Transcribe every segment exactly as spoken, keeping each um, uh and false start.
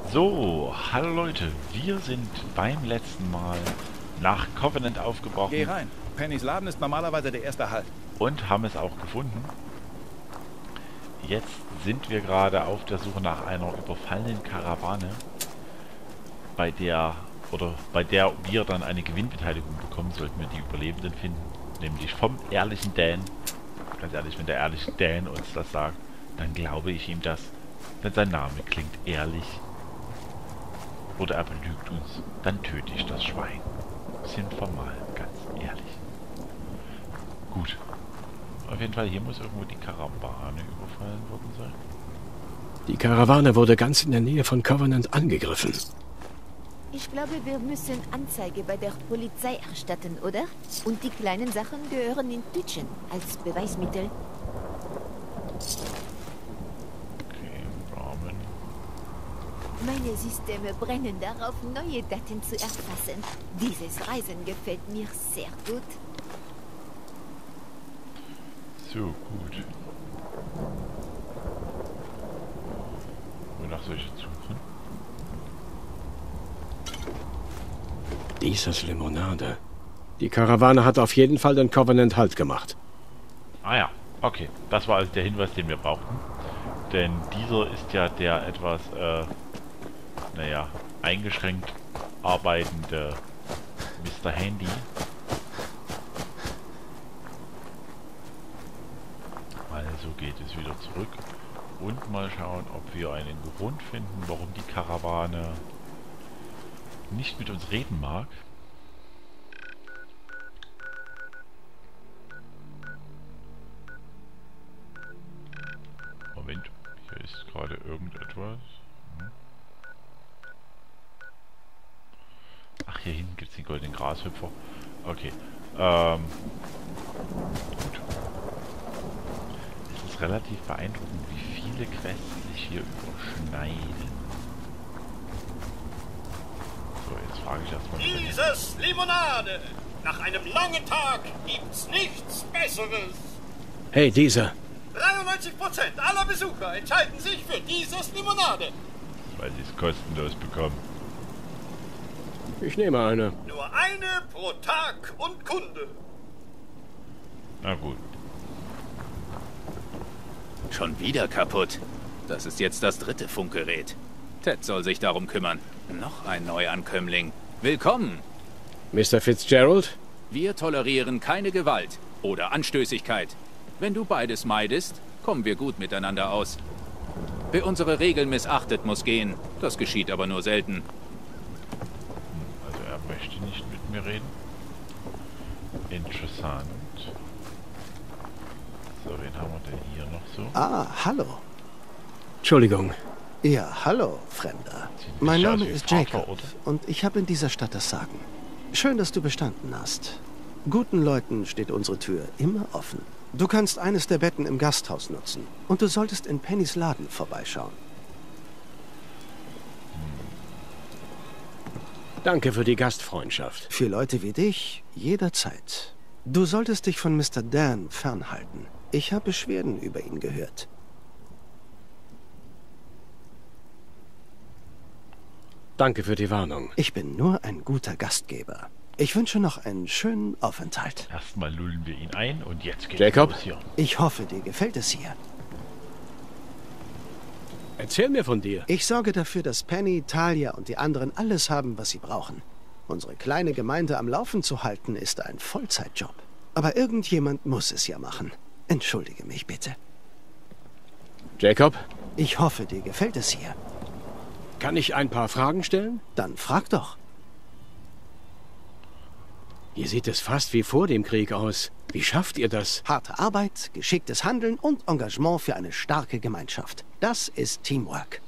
So, hallo Leute, wir sind beim letzten Mal nach Covenant aufgebrochen. Geh rein. Pennys Laden ist normalerweise der erste Halt. Und haben es auch gefunden. Jetzt sind wir gerade auf der Suche nach einer überfallenen Karawane, bei der oder bei der wir dann eine Gewinnbeteiligung bekommen, sollten wir die Überlebenden finden. Nämlich vom ehrlichen Dan. Ganz ehrlich, wenn der ehrliche Dan uns das sagt, dann glaube ich ihm das. Denn sein Name klingt ehrlich. Oder er belügt uns, dann töte ich das Schwein. Sind wir mal ganz ehrlich. Gut. Auf jeden Fall, hier muss irgendwo die Karawane überfallen worden sein. Die Karawane wurde ganz in der Nähe von Covenant angegriffen. Ich glaube, wir müssen Anzeige bei der Polizei erstatten, oder? Und die kleinen Sachen gehören in Tütchen als Beweismittel. Okay, Rahmen. Meine Systeme brennen darauf, neue Daten zu erfassen. Dieses Reisen gefällt mir sehr gut. So, gut. Wonach soll ich jetzt suchen? Dieses Limonade. Die Karawane hat auf jeden Fall den Covenant Halt gemacht. Ah ja, okay. Das war also der Hinweis, den wir brauchten. Denn dieser ist ja der etwas, äh, naja, eingeschränkt arbeitende Mister Handy. Also geht es wieder zurück und mal schauen, ob wir einen Grund finden, warum die Karawane nicht mit uns reden mag. Moment, hier ist gerade irgendetwas. Hm. Ach, hier hinten gibt es den goldenen Grashüpfer. Okay. Ähm, gut. Es ist relativ beeindruckend, wie viele Quests sich hier überschneiden. So, jetzt frage ich erstmal. Dieses Limonade! Nach einem langen Tag gibt's nichts Besseres! Hey, dieser. dreiundneunzig Prozent aller Besucher entscheiden sich für dieses Limonade! Weil sie es kostenlos bekommen. Ich nehme eine. Nur eine pro Tag und Kunde! Na gut. Schon wieder kaputt. Das ist jetzt das dritte Funkgerät. Ted soll sich darum kümmern. Noch ein Neuankömmling. Willkommen! Mister Fitzgerald? Wir tolerieren keine Gewalt oder Anstößigkeit. Wenn du beides meidest, kommen wir gut miteinander aus. Wer unsere Regeln missachtet, muss gehen. Das geschieht aber nur selten. Also er möchte nicht mit mir reden. Interessant. So, wen haben wir denn hier noch so? Ah, hallo. Entschuldigung. Ja, hallo, Fremder. Sieht Mein nicht aus Name wie ist Vater, Jacob oder? und ich habe in dieser Stadt das Sagen. Schön, dass du bestanden hast. Guten Leuten steht unsere Tür immer offen. Du kannst eines der Betten im Gasthaus nutzen und du solltest in Pennys Laden vorbeischauen. Danke für die Gastfreundschaft. Für Leute wie dich jederzeit. Du solltest dich von Mister Dan fernhalten. Ich habe Beschwerden über ihn gehört. Danke für die Warnung. Ich bin nur ein guter Gastgeber. Ich wünsche noch einen schönen Aufenthalt. Erstmal lullen wir ihn ein und jetzt geht's Jacob? los hier. Ich hoffe, dir gefällt es hier. Erzähl mir von dir. Ich sorge dafür, dass Penny, Talia und die anderen alles haben, was sie brauchen. Unsere kleine Gemeinde am Laufen zu halten, ist ein Vollzeitjob. Aber irgendjemand muss es ja machen. Entschuldige mich bitte. Jacob, Ich hoffe, dir gefällt es hier. kann ich ein paar Fragen stellen? Dann frag doch. Hier sieht es fast wie vor dem Krieg aus. Wie schafft ihr das? Harte Arbeit, geschicktes Handeln und Engagement für eine starke Gemeinschaft. Das ist Teamwork.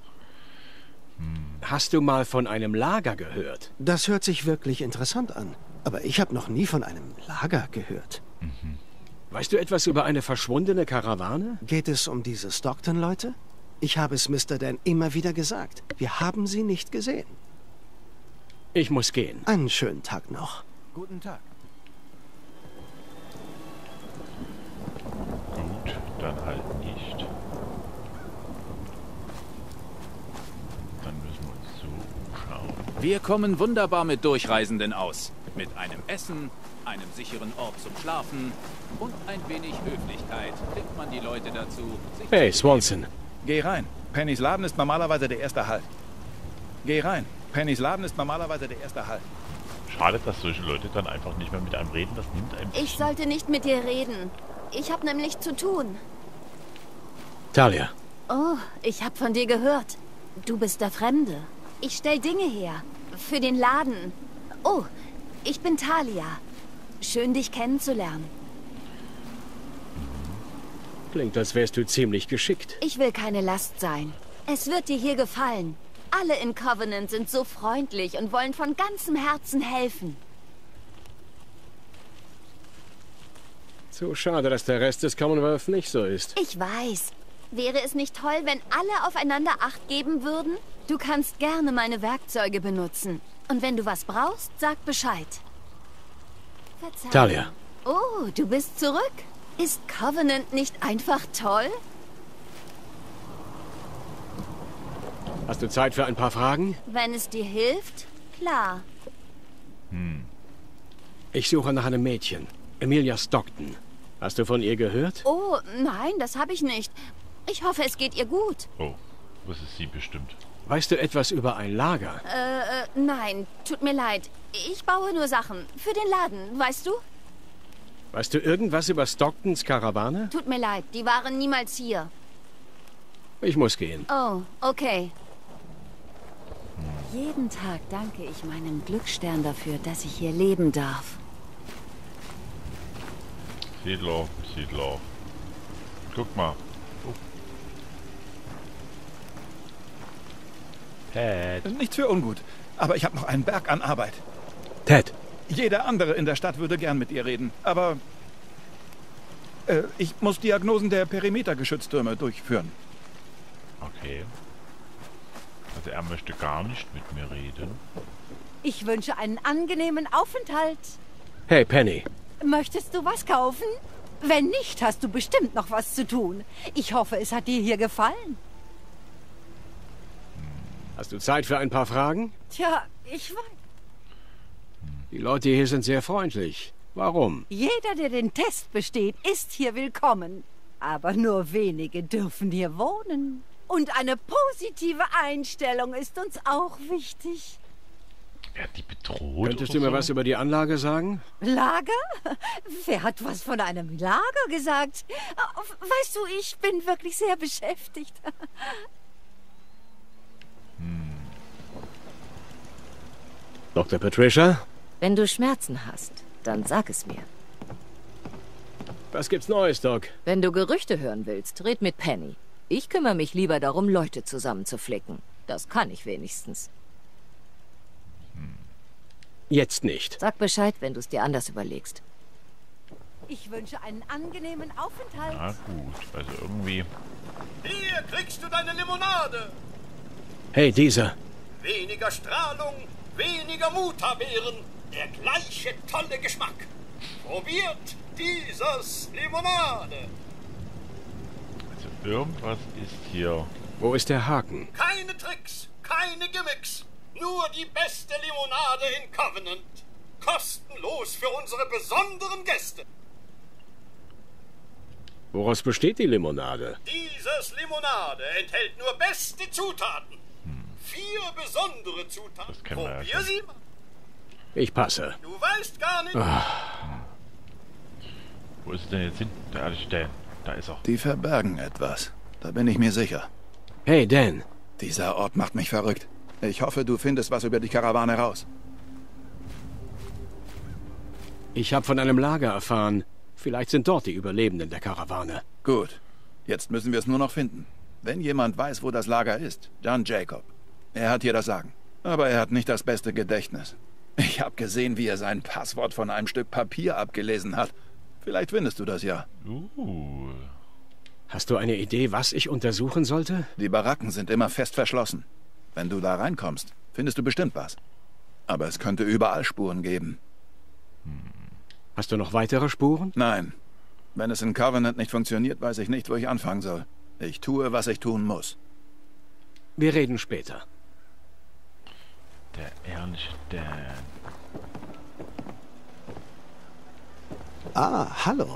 Hast du mal von einem Lager gehört? Das hört sich wirklich interessant an. Aber ich habe noch nie von einem Lager gehört. Weißt du etwas über eine verschwundene Karawane? Geht es um diese Stockton-Leute? Ich habe es Mister Dan immer wieder gesagt. Wir haben sie nicht gesehen. Ich muss gehen. Einen schönen Tag noch. Guten Tag. Gut, dann halt nicht. Dann müssen Wir kommen wunderbar mit Durchreisenden aus. Mit einem Essen, einem sicheren Ort zum Schlafen und ein wenig Höflichkeit kriegt man die Leute dazu, sich Hey, zu Swanson. Geh rein. Pennys Laden ist normalerweise der erste Halt. Geh rein. Pennys Laden ist normalerweise der erste Halt. Schade, dass solche Leute dann einfach nicht mehr mit einem reden. Das nimmt einem... Ich sollte nicht mit dir reden. Ich habe nämlich zu tun. Talia. Oh, ich habe von dir gehört. Du bist der Fremde. Ich stell Dinge her. Für den Laden. Oh, ich bin Talia. Schön, dich kennenzulernen. Klingt, als wärst du ziemlich geschickt. Ich will keine Last sein. Es wird dir hier gefallen. Alle in Covenant sind so freundlich und wollen von ganzem Herzen helfen. So schade, dass der Rest des Commonwealth nicht so ist. Ich weiß. Wäre es nicht toll, wenn alle aufeinander Acht geben würden? Du kannst gerne meine Werkzeuge benutzen. Und wenn du was brauchst, sag Bescheid. Verzeihung. Talia. Oh, du bist zurück. Ist Covenant nicht einfach toll? Hast du Zeit für ein paar Fragen? Wenn es dir hilft, klar. Ich suche nach einem Mädchen. Emilia Stockton. Hast du von ihr gehört? Oh, nein, das habe ich nicht. Ich hoffe, es geht ihr gut. Oh, das ist sie bestimmt. Weißt du etwas über ein Lager? Äh, äh, nein, tut mir leid. Ich baue nur Sachen. Für den Laden, weißt du? Weißt du irgendwas über Stocktons Karawane? Tut mir leid, die waren niemals hier. Ich muss gehen. Oh, okay. Jeden Tag danke ich meinem Glücksstern dafür, dass ich hier leben darf. Siedler, Siedler. Guck mal. Oh. Pat. Nichts für ungut. Aber ich habe noch einen Berg an Arbeit. Ted. Jeder andere in der Stadt würde gern mit ihr reden. Aber äh, ich muss Diagnosen der Perimetergeschütztürme durchführen. Okay. Also er möchte gar nicht mit mir reden. Ich wünsche einen angenehmen Aufenthalt. Hey, Penny. Möchtest du was kaufen? Wenn nicht, hast du bestimmt noch was zu tun. Ich hoffe, es hat dir hier gefallen. Hast du Zeit für ein paar Fragen? Tja, ich weiß. Die Leute hier sind sehr freundlich. Warum? Jeder, der den Test besteht, ist hier willkommen. Aber nur wenige dürfen hier wohnen. Und eine positive Einstellung ist uns auch wichtig. Wird die bedroht? Könntest oder du mir so? was über die Anlage sagen? Lager? Wer hat was von einem Lager gesagt? Weißt du, ich bin wirklich sehr beschäftigt. Doktor Patricia? Wenn du Schmerzen hast, dann sag es mir. Was gibt's Neues, Doc? Wenn du Gerüchte hören willst, red mit Penny. Ich kümmere mich lieber darum, Leute zusammenzuflicken. Das kann ich wenigstens. Jetzt nicht. Sag Bescheid, wenn du es dir anders überlegst. Ich wünsche einen angenehmen Aufenthalt. Na gut, also irgendwie... Hier kriegst du deine Limonade. Hey, dieser. Weniger Strahlung, weniger Mutabeeren. Der gleiche tolle Geschmack. Probiert dieses Limonade. Also irgendwas ist hier... Wo ist der Haken? Keine Tricks, keine Gimmicks. Nur die beste Limonade in Covenant. Kostenlos für unsere besonderen Gäste. Woraus besteht die Limonade? Dieses Limonade enthält nur beste Zutaten. Vier besondere Das Zutaten. kennen wir ja Probier schon. sie mal. Ich passe. Du weißt gar nicht. Wo ist es denn jetzt hin? Da, da, da ist er. Die verbergen etwas. Da bin ich mir sicher. Hey, Dan. Dieser Ort macht mich verrückt. Ich hoffe, du findest was über die Karawane raus. Ich habe von einem Lager erfahren. Vielleicht sind dort die Überlebenden der Karawane. Gut. Jetzt müssen wir es nur noch finden. Wenn jemand weiß, wo das Lager ist, dann Jacob. Er hat hier das Sagen. Aber er hat nicht das beste Gedächtnis. Ich habe gesehen, wie er sein Passwort von einem Stück Papier abgelesen hat. Vielleicht findest du das ja. Uh. Hast du eine Idee, was ich untersuchen sollte? Die Baracken sind immer fest verschlossen. Wenn du da reinkommst, findest du bestimmt was. Aber es könnte überall Spuren geben. Hast du noch weitere Spuren? Nein. Wenn es in Covenant nicht funktioniert, weiß ich nicht, wo ich anfangen soll. Ich tue, was ich tun muss. Wir reden später. Der ehrliche Dan. Ah, hallo.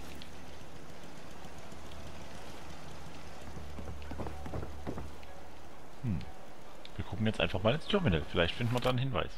Hm. Wir gucken jetzt einfach mal ins Terminal. Vielleicht finden wir da einen Hinweis.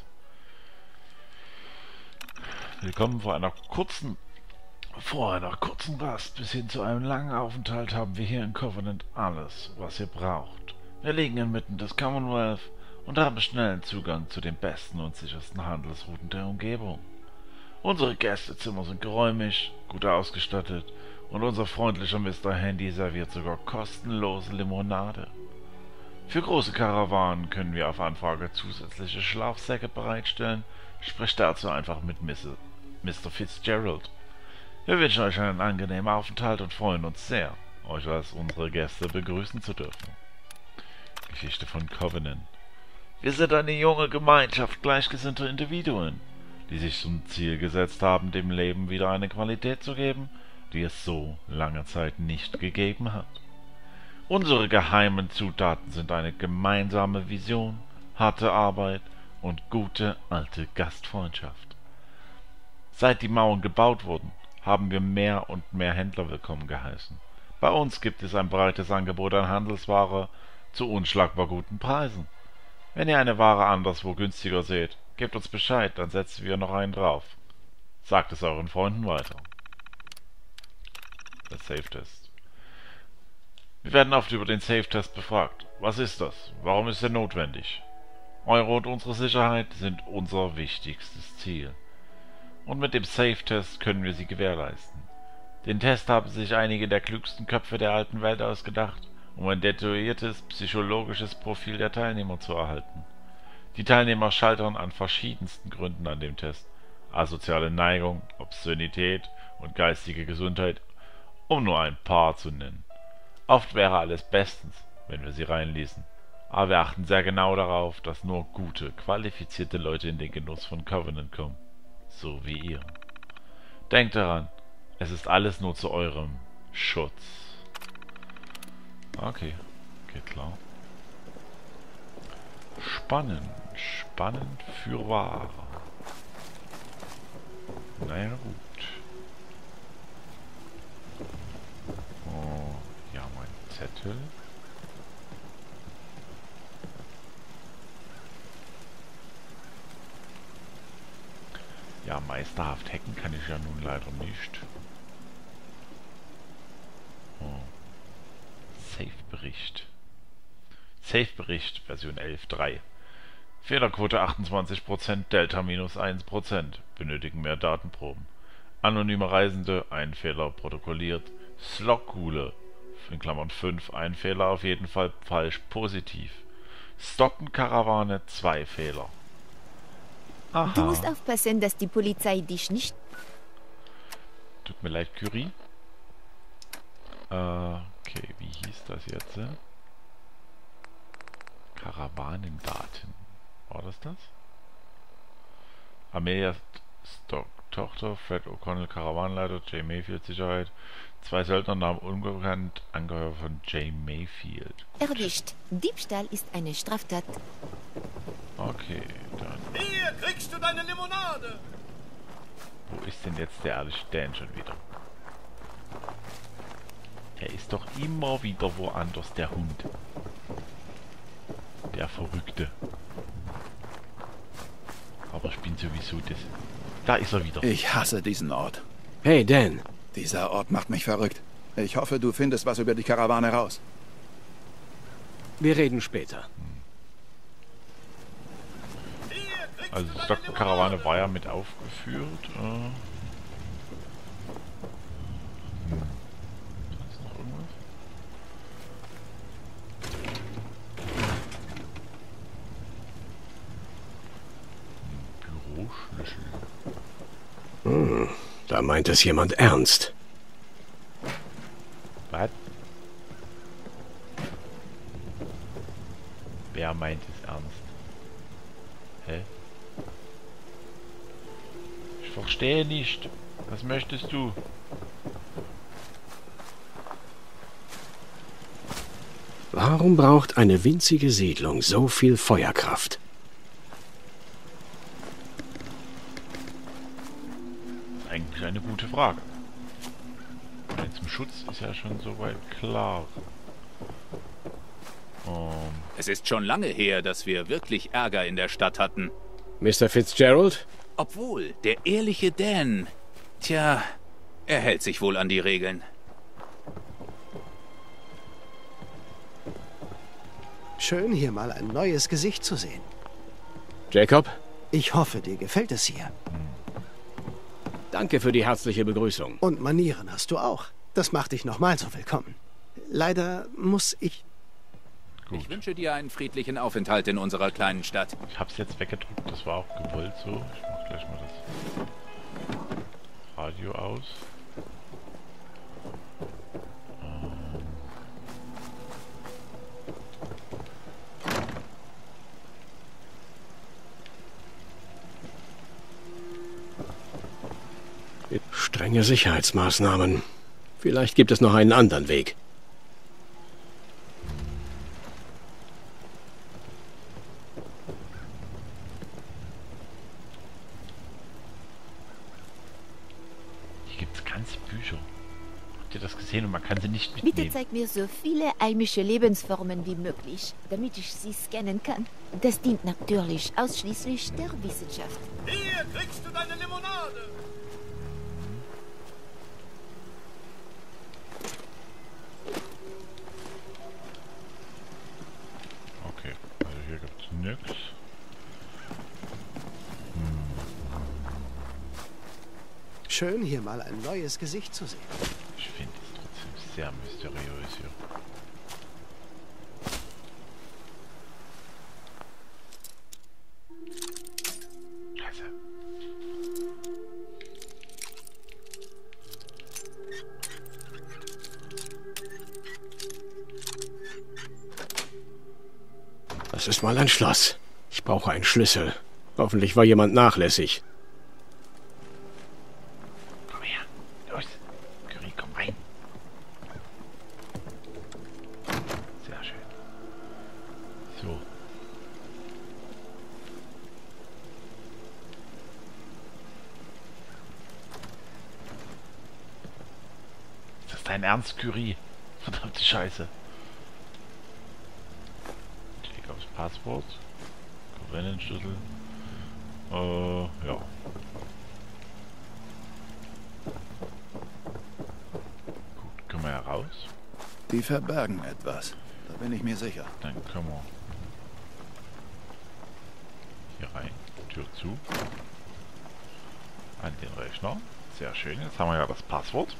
Willkommen vor einer kurzen vor einer kurzen Rast bis hin zu einem langen Aufenthalt haben wir hier in Covenant alles, was ihr braucht. Wir liegen inmitten des Commonwealth und haben schnellen Zugang zu den besten und sichersten Handelsrouten der Umgebung. Unsere Gästezimmer sind geräumig, gut ausgestattet und unser freundlicher Mister Handy serviert sogar kostenlose Limonade. Für große Karawanen können wir auf Anfrage zusätzliche Schlafsäcke bereitstellen, sprecht dazu einfach mit Mister Fitzgerald. Wir wünschen euch einen angenehmen Aufenthalt und freuen uns sehr, euch als unsere Gäste begrüßen zu dürfen. Geschichte von Covenant. Wir sind eine junge Gemeinschaft gleichgesinnter Individuen, die sich zum Ziel gesetzt haben, dem Leben wieder eine Qualität zu geben, die es so lange Zeit nicht gegeben hat. Unsere geheimen Zutaten sind eine gemeinsame Vision, harte Arbeit und gute alte Gastfreundschaft. Seit die Mauern gebaut wurden, haben wir mehr und mehr Händler willkommen geheißen. Bei uns gibt es ein breites Angebot an Handelsware zu unschlagbar guten Preisen. Wenn ihr eine Ware anderswo günstiger seht, gebt uns Bescheid, dann setzen wir noch einen drauf. Sagt es euren Freunden weiter. Der Safe-Test. Wir werden oft über den Safe-Test befragt. Was ist das? Warum ist er notwendig? Eure und unsere Sicherheit sind unser wichtigstes Ziel. Und mit dem Safe-Test können wir sie gewährleisten. Den Test haben sich einige der klügsten Köpfe der alten Welt ausgedacht, um ein detailliertes psychologisches Profil der Teilnehmer zu erhalten. Die Teilnehmer scheitern an verschiedensten Gründen an dem Test. Asoziale Neigung, Obszönität und geistige Gesundheit, um nur ein paar zu nennen. Oft wäre alles bestens, wenn wir sie reinließen. Aber wir achten sehr genau darauf, dass nur gute, qualifizierte Leute in den Genuss von Covenant kommen. So wie ihr. Denkt daran, es ist alles nur zu eurem Schutz. Okay, geht klar. Spannend, spannend für Ware. Naja, gut. Oh, ja, mein Zettel. Ja, meisterhaft hacken kann ich ja nun leider nicht. Oh. Safe-Bericht. Safe-Bericht, Version elf Punkt drei. Fehlerquote achtundzwanzig Prozent, Delta minus eins Prozent. Benötigen mehr Datenproben. Anonyme Reisende, ein Fehler protokolliert. Slogkule, in Klammern fünf, ein Fehler auf jeden Fall falsch positiv. Stockton-Karawane, zwei Fehler. Aha. Du musst aufpassen, dass die Polizei dich nicht... Tut mir leid, Curie. Äh, okay, wie hieß das jetzt? Äh? Karawanendaten. War das das? Amelia Stock Tochter, Fred O'Connell, Karawanenleiter, Jay Mayfield, Sicherheit. Zwei Söldnernamen unbekannt, Angehöriger von Jay Mayfield. Erwischt. Diebstahl ist eine Straftat. Okay, dann. Hier kriegst du deine Limonade! Wo ist denn jetzt der ehrliche Dan schon wieder? Der ist doch immer wieder woanders, der Hund. Der Verrückte. Aber ich bin sowieso das. Da ist er wieder. Ich hasse diesen Ort. Hey, Dan. Dieser Ort macht mich verrückt. Ich hoffe, du findest was über die Karawane raus. Wir reden später. Also die Stockton-Karawane war ja mit aufgeführt. Äh hm. Ist noch irgendwas? Hm, Büroschlüssel. Hm, da meint es jemand ernst. Was? Wer meint es ernst? Hä? Ich verstehe nicht. Was möchtest du? Warum braucht eine winzige Siedlung so viel Feuerkraft? eine gute Frage. Denn zum Schutz ist ja schon soweit klar. Um. Es ist schon lange her, dass wir wirklich Ärger in der Stadt hatten. Mister Fitzgerald? Obwohl, der ehrliche Dan... Tja, er hält sich wohl an die Regeln. Schön, hier mal ein neues Gesicht zu sehen. Jacob? Ich hoffe, dir gefällt es hier. Danke für die herzliche Begrüßung. Und Manieren hast du auch. Das macht dich nochmal so willkommen. Leider muss ich... Gut. Ich wünsche dir einen friedlichen Aufenthalt in unserer kleinen Stadt. Ich hab's jetzt weggedrückt, das war auch gewollt so. Ich mach gleich mal das Radio aus. Strenge Sicherheitsmaßnahmen. Vielleicht gibt es noch einen anderen Weg. Hier gibt es ganze Bücher. Habt ihr das gesehen und man kann sie nicht mitnehmen? Bitte zeig mir so viele heimische Lebensformen wie möglich, damit ich sie scannen kann. Das dient natürlich ausschließlich der Wissenschaft. Hier kriegst du deine Limonade. Okay, also hier gibt es nichts. Hm. Schön, hier mal ein neues Gesicht zu sehen. Ich finde es trotzdem sehr mysteriös hier. Scheiße. Das ist mal ein Schloss. Ich brauche einen Schlüssel. Hoffentlich war jemand nachlässig. Komm her. Los. Curie, komm rein. Sehr schön. So. Ist das dein Ernst, Curie? Verdammte Scheiße. Jacobs Passwort. Covenant-Schlüssel. Äh, ja. Gut, können wir ja raus. Die verbergen etwas. Da bin ich mir sicher. Dann können wir hier rein. Tür zu. An den Rechner. Sehr schön. Jetzt haben wir ja das Passwort.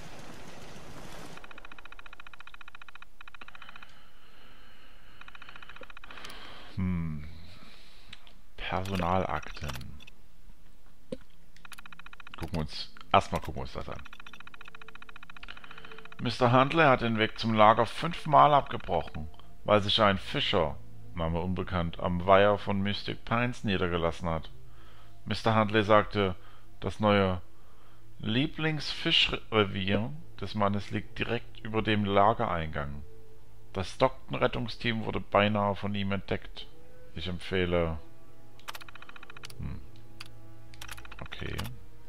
Hm. Personalakten. Gucken wir uns. Erstmal gucken wir uns das an. Mister Huntley hat den Weg zum Lager fünfmal abgebrochen, weil sich ein Fischer, Name unbekannt, am Weiher von Mystic Pines niedergelassen hat. Mister Huntley sagte, das neue Lieblingsfischrevier des Mannes liegt direkt über dem Lagereingang. Das Stockton-Rettungsteam wurde beinahe von ihm entdeckt. Ich empfehle... Hm. Okay.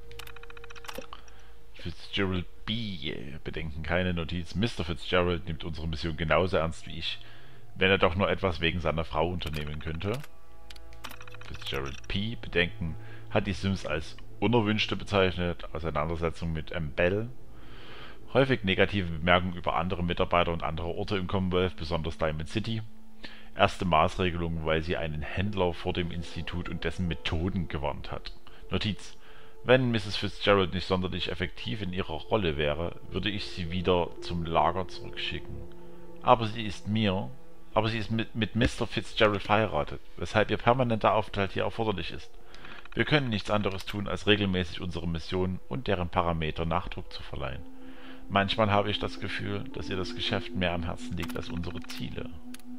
Fitzgerald B. Bedenken keine Notiz. Mister Fitzgerald nimmt unsere Mission genauso ernst wie ich, wenn er doch nur etwas wegen seiner Frau unternehmen könnte. Fitzgerald P. Bedenken hat die Sims als unerwünschte bezeichnet. Auseinandersetzung mit M. Bell. Häufig negative Bemerkungen über andere Mitarbeiter und andere Orte im Commonwealth, besonders Diamond City. Erste Maßregelung, weil sie einen Händler vor dem Institut und dessen Methoden gewarnt hat. Notiz: Wenn Misses Fitzgerald nicht sonderlich effektiv in ihrer Rolle wäre, würde ich sie wieder zum Lager zurückschicken. Aber sie ist mir, aber sie ist mit, mit Mister Fitzgerald verheiratet, weshalb ihr permanenter Aufenthalt hier erforderlich ist. Wir können nichts anderes tun, als regelmäßig unsere Mission und deren Parameter Nachdruck zu verleihen. Manchmal habe ich das Gefühl, dass ihr das Geschäft mehr am Herzen liegt als unsere Ziele.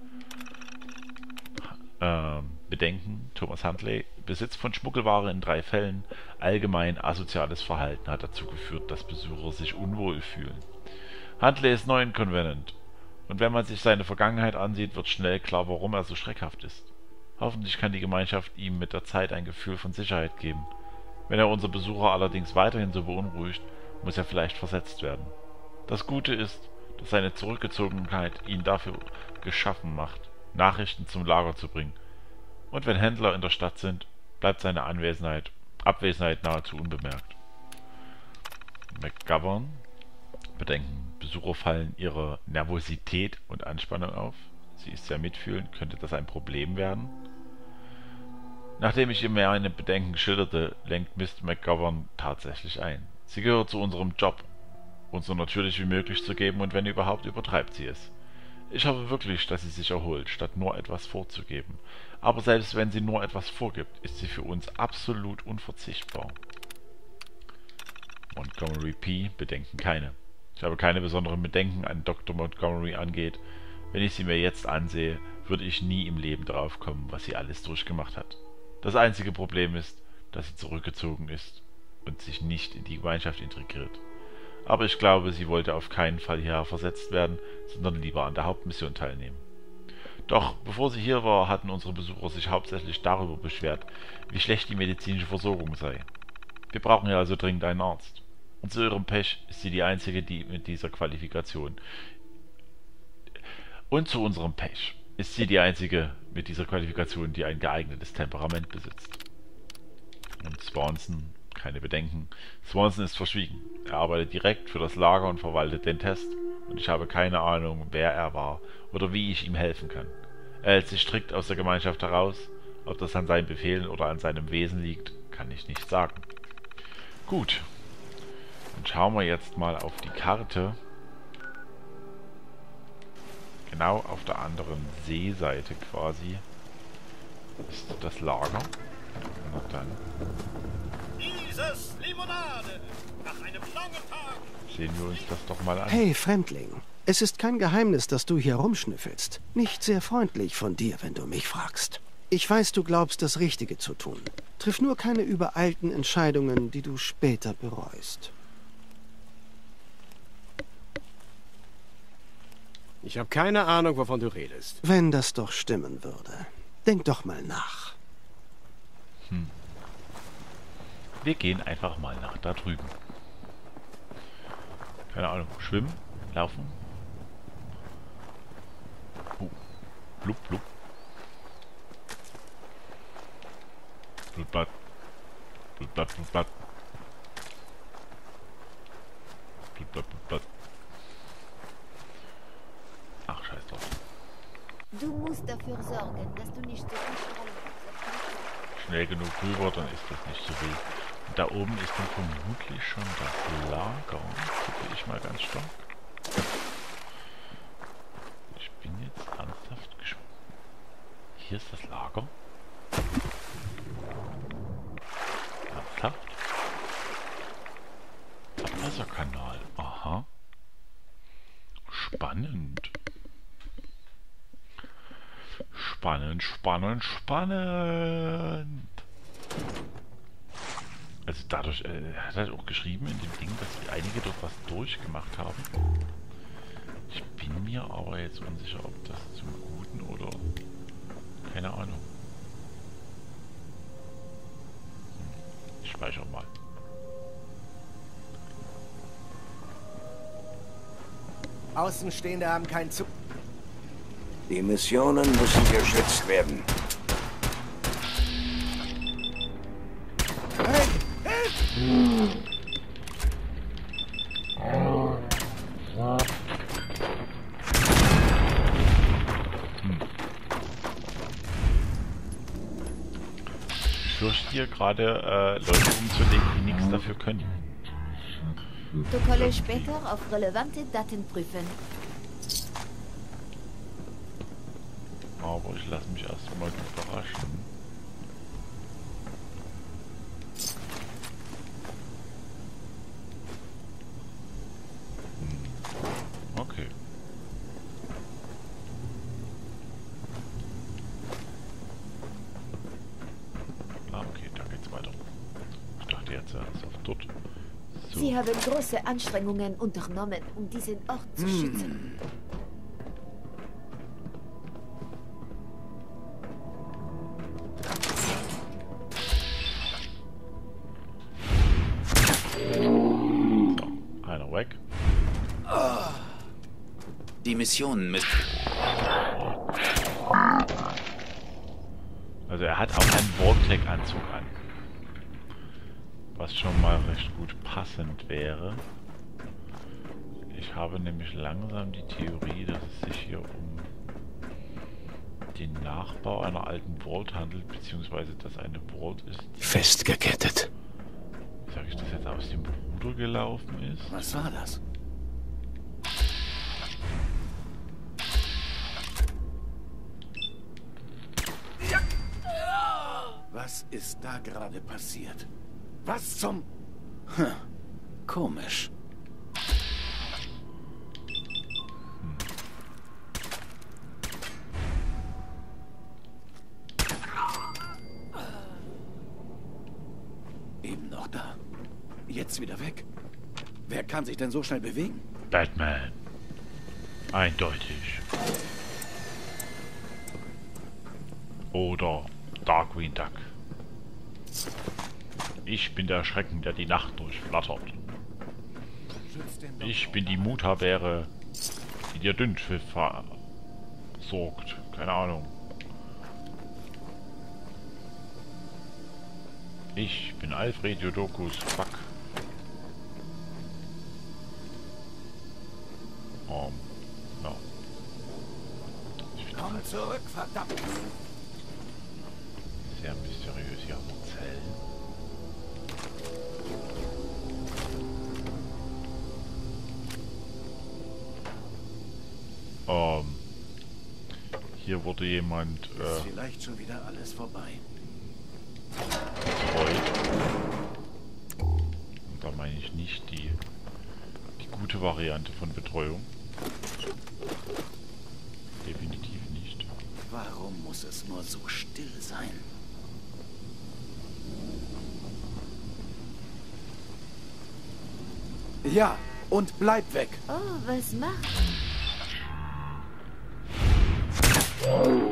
Ähm, Bedenken: Thomas Huntley. Besitz von Schmuggelware in drei Fällen. Allgemein asoziales Verhalten hat dazu geführt, dass Besucher sich unwohl fühlen. Huntley ist neu in Covenant. Und wenn man sich seine Vergangenheit ansieht, wird schnell klar, warum er so schreckhaft ist. Hoffentlich kann die Gemeinschaft ihm mit der Zeit ein Gefühl von Sicherheit geben. Wenn er unser Besucher allerdings weiterhin so beunruhigt, muss er vielleicht versetzt werden. Das Gute ist, dass seine Zurückgezogenheit ihn dafür geschaffen macht, Nachrichten zum Lager zu bringen. Und wenn Händler in der Stadt sind, bleibt seine Anwesenheit, Abwesenheit nahezu unbemerkt. McGovern bedenken, Besucher fallen ihrer Nervosität und Anspannung auf. Sie ist sehr mitfühlend, könnte das ein Problem werden? Nachdem ich ihr meine Bedenken schilderte, lenkt Mister McGovern tatsächlich ein. Sie gehört zu unserem Job, uns so natürlich wie möglich zu geben und wenn überhaupt, übertreibt sie es. Ich hoffe wirklich, dass sie sich erholt, statt nur etwas vorzugeben. Aber selbst wenn sie nur etwas vorgibt, ist sie für uns absolut unverzichtbar. Montgomery P. Bedenken keine. Ich habe keine besonderen Bedenken an Doktor Montgomery angeht. Wenn ich sie mir jetzt ansehe, würde ich nie im Leben darauf kommen, was sie alles durchgemacht hat. Das einzige Problem ist, dass sie zurückgezogen ist und sich nicht in die Gemeinschaft integriert. Aber ich glaube, sie wollte auf keinen Fall hierher versetzt werden, sondern lieber an der Hauptmission teilnehmen. Doch bevor sie hier war, hatten unsere Besucher sich hauptsächlich darüber beschwert, wie schlecht die medizinische Versorgung sei. Wir brauchen ja also dringend einen Arzt. Und zu ihrem Pech ist sie die einzige, die mit dieser Qualifikation... Und zu unserem Pech ist sie die einzige mit dieser Qualifikation, die ein geeignetes Temperament besitzt. Und Swanson, keine Bedenken. Swanson ist verschwiegen. Er arbeitet direkt für das Lager und verwaltet den Test. Und ich habe keine Ahnung, wer er war oder wie ich ihm helfen kann. Er hält sich strikt aus der Gemeinschaft heraus. Ob das an seinen Befehlen oder an seinem Wesen liegt, kann ich nicht sagen. Gut. Dann schauen wir jetzt mal auf die Karte. Genau auf der anderen Seeseite quasi ist das Lager. Na dann. Dieses Limonade. Nach einem langen Tag. Sehen wir uns das doch mal an. Hey, Fremdling. Es ist kein Geheimnis, dass du hier rumschnüffelst. Nicht sehr freundlich von dir, wenn du mich fragst. Ich weiß, du glaubst, das Richtige zu tun. Triff nur keine übereilten Entscheidungen, die du später bereust. Ich habe keine Ahnung, wovon du redest. Wenn das doch stimmen würde. Denk doch mal nach. Hm. Wir gehen einfach mal nach da drüben. Keine Ahnung. Schwimmen? Laufen? Oh. Blub, blub. Blutbad. Blutbad, Blutbad. Blutbad, Blutbad. Ach, scheiß drauf. Du musst dafür sorgen, dass du nicht so viel Schnell genug rüber, dann ist das nicht so wild. Und da oben ist dann vermutlich schon das Lager. Tippe ich mal ganz stark. Ich bin jetzt ernsthaft gespannt. Hier ist das Lager. Ernsthaft? Abwasserkanal. Aha. Spannend. Spannend, spannend, spannend. Also dadurch, äh, er hat halt auch geschrieben in dem Ding, dass einige dort was durchgemacht haben. Ich bin mir aber jetzt unsicher, ob das zum Guten oder... Keine Ahnung. Ich speichere mal. Außenstehende haben keinen Zug. Die Missionen müssen geschützt werden. Hey, hilf! Ich fürchte hier gerade äh, Leute umzulegen, die nichts dafür können. Protokolle später auf relevante Daten prüfen. Aber ich lasse mich erstmal überraschen. Hm. Okay. Ah, okay, da geht's weiter. Ich dachte jetzt erst auf dort. So. Sie haben große Anstrengungen unternommen, um diesen Ort zu Hm. schützen. Die Missionen müssen... Also er hat auch einen Vortec-Anzug an. Was schon mal recht gut passend wäre. Ich habe nämlich langsam die Theorie, dass es sich hier um den Nachbau einer alten Vault handelt, beziehungsweise dass eine Vault ist, die festgekettet. Wie sag ich das jetzt, aus dem Ruder gelaufen ist? Was war das? Was ist da gerade passiert? Was zum... Hm. Komisch. Eben noch da. Jetzt wieder weg. Wer kann sich denn so schnell bewegen? Batman. Eindeutig. Oder Darkwing Duck. Ich bin der Schrecken, der die Nacht durchflattert. Ich bin die Mutabäre, die dir Dünnschiff versorgt. Keine Ahnung. Ich bin Alfred Jodokus Fuck. Um, ja. Komm zurück, verdammt! Sehr mysteriös hier Zellen. Ähm, hier wurde jemand Ist äh, vielleicht schon wieder alles vorbei. betreut. Und da meine ich nicht die, die gute Variante von Betreuung. Definitiv nicht. Warum muss es nur so still sein? Ja, und bleib weg. Oh, was macht? So.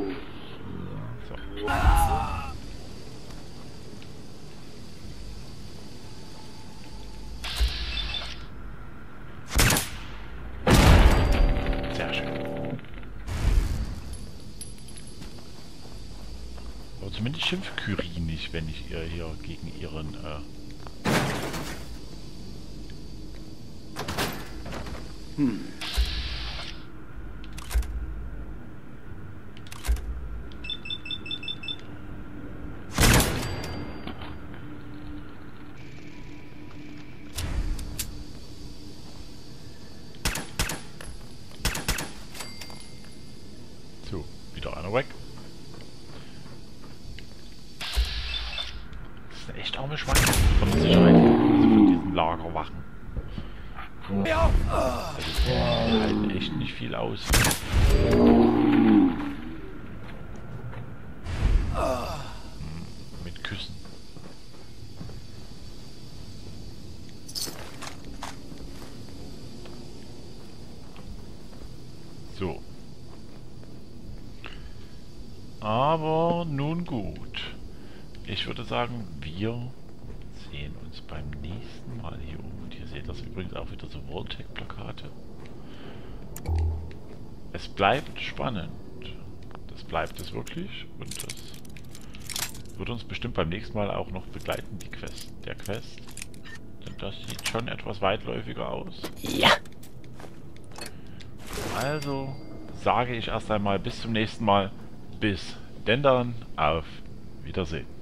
Sehr schön. Aber zumindest schimpft Kyrie nicht, wenn ich ihr hier gegen ihren äh Hm. So, wieder einer weg. Das ist eine echt arme Schweine von der Sicherheit, also von diesen Lagerwachen. Also, die halten echt nicht viel aus. Mit Küssen. So. Aber nun gut. Ich würde sagen, wir sehen uns beim nächsten Mal hier um. Und hier seht ihr das übrigens auch wieder so Vault-Tec-Plakate. Es bleibt spannend. Das bleibt es wirklich. Und das wird uns bestimmt beim nächsten Mal auch noch begleiten, die Quest. Der Quest. Denn das sieht schon etwas weitläufiger aus. Ja. Also sage ich erst einmal bis zum nächsten Mal. Bis denn dann. Auf Wiedersehen.